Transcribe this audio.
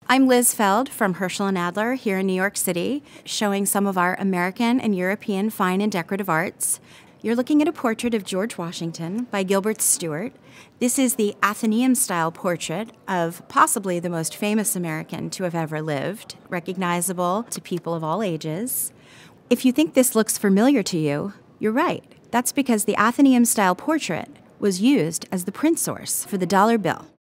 I'm Liz Feld from Hirschl Adler here in New York City, showing some of our American and European fine and decorative arts. You're looking at a portrait of George Washington by Gilbert Stuart. This is the athenaeum-style portrait of possibly the most famous American to have ever lived, recognizable to people of all ages. If you think this looks familiar to you, you're right. That's because the athenaeum-style portrait was used as the print source for the dollar bill.